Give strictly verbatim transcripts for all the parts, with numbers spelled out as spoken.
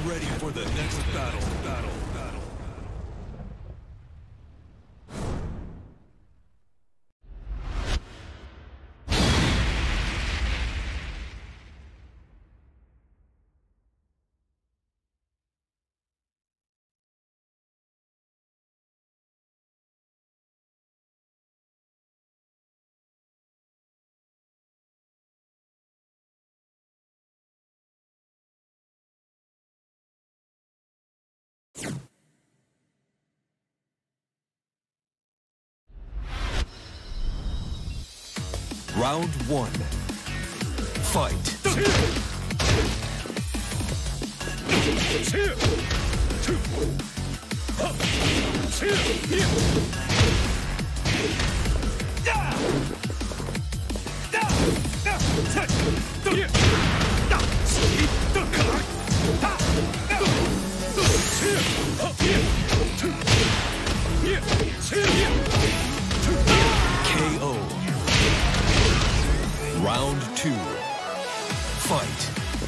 ready for the next battle. Battle. Battle. Round one. Fight. K O. Round two. Fight.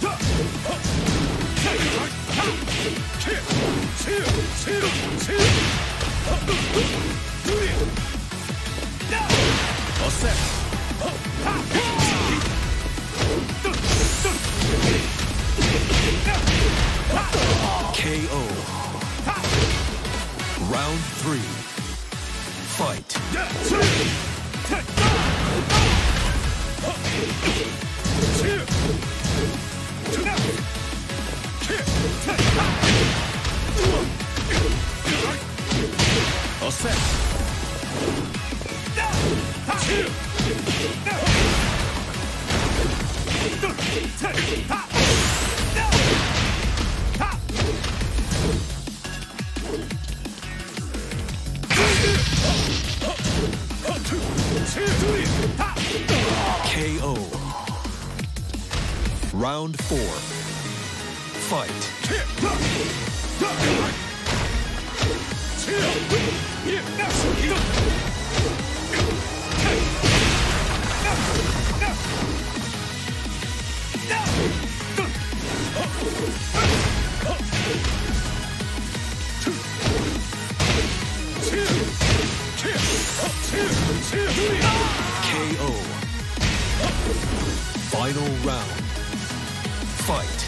Attack. K O. Round three. Fight. Attack. K O. Round four. Fight. K O. Final round. Fight.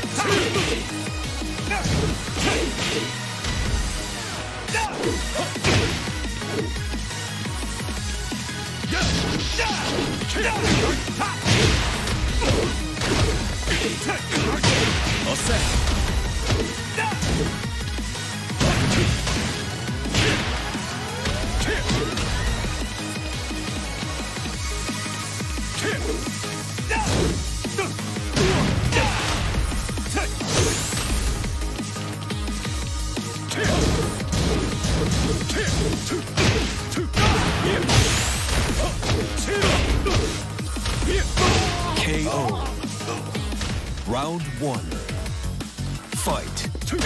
K O. Round one. Fight.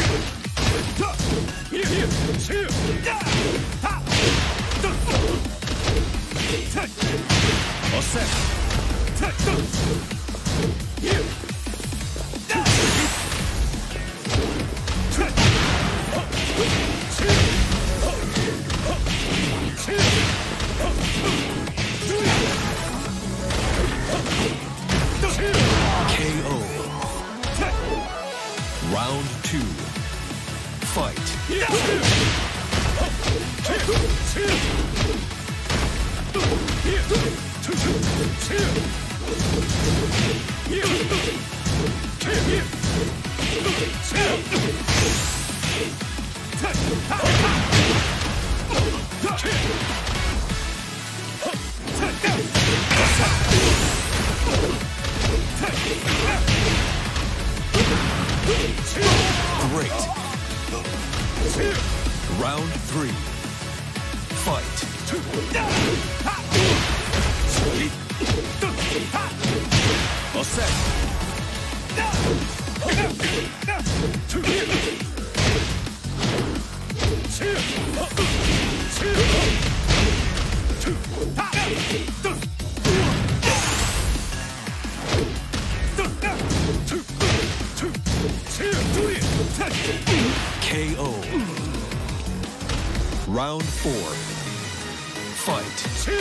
K O. Round two. Fight. Great. Round three. Fight. Attack. Two. K O. Round four. Fight.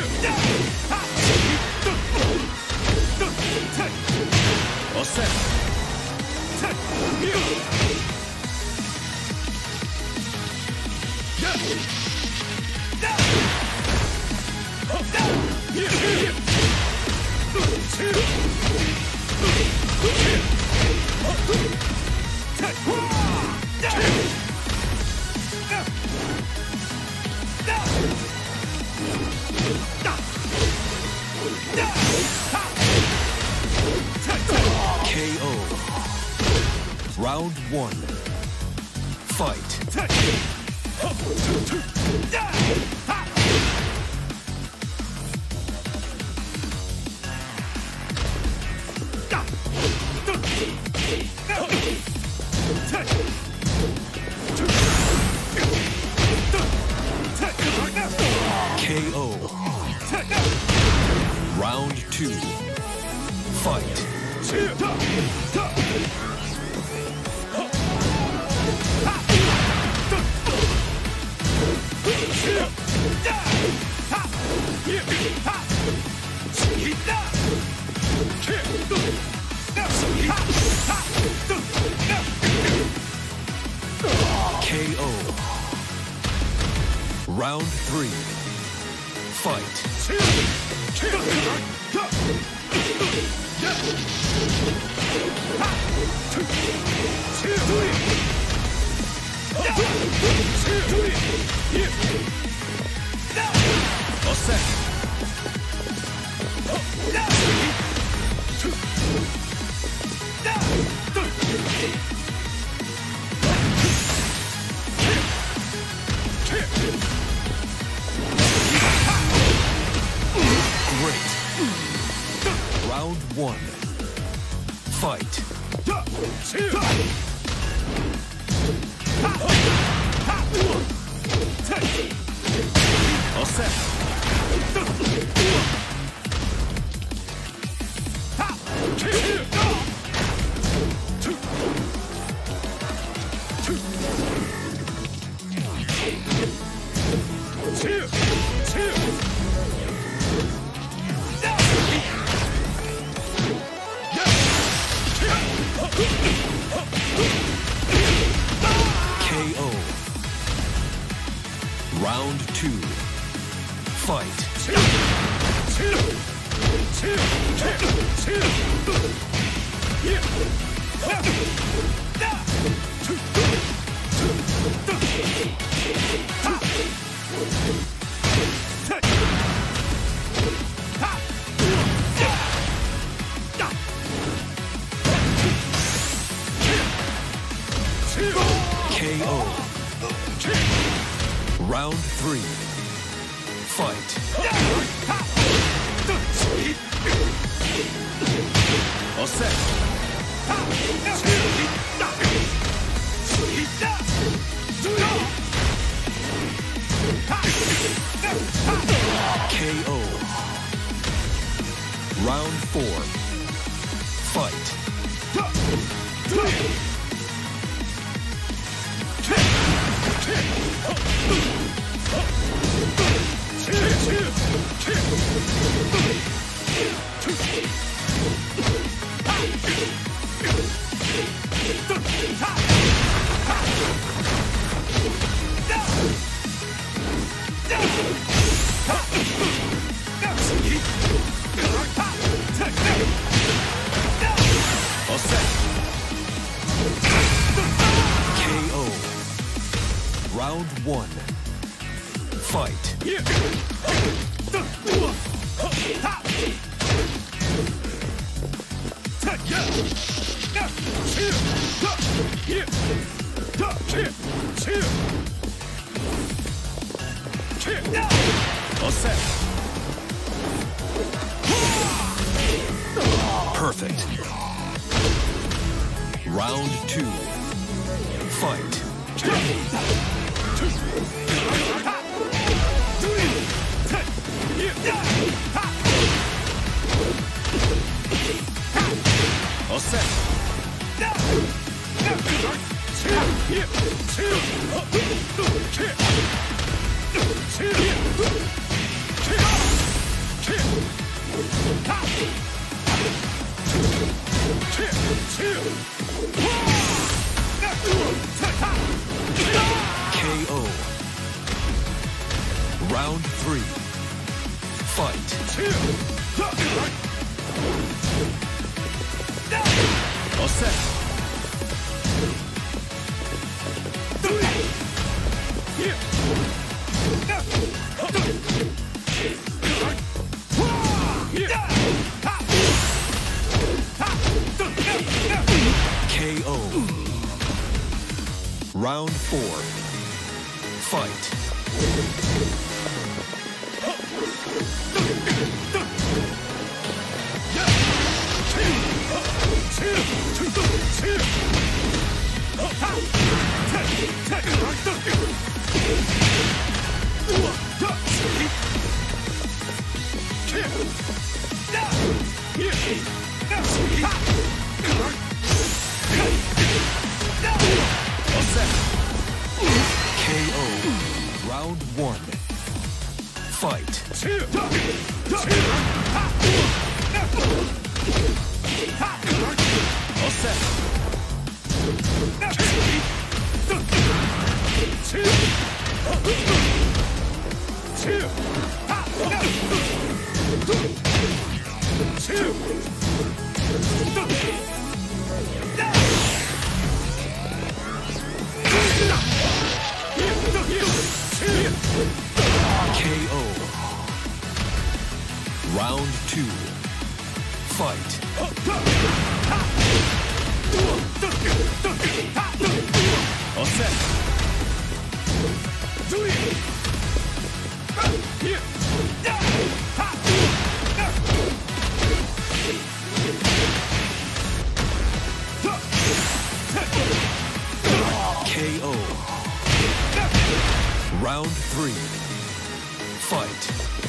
K O. Round one. Fight. K O. Round two. Fight. K O. Round three. Fight. Great. Round one. Fight. All set. K O. Round two. Fight. K O. Round three. Fight. All set. K O. Round four. Fight. All set. K O. Round one. Fight. All set. Perfect. Round two. Fight. All set. K O. Round three. Fight. All set. K O. Round four. Fight. K O. Round one. Fight. All set. K O. Round two. Fight. All set. K O. Round three. Fight.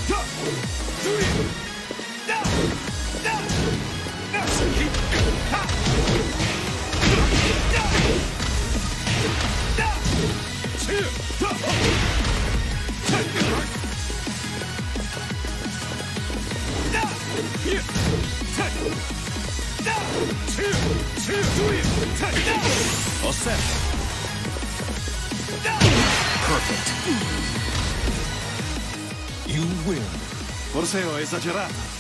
All set. Perfect. You win. Forse ho esagerato.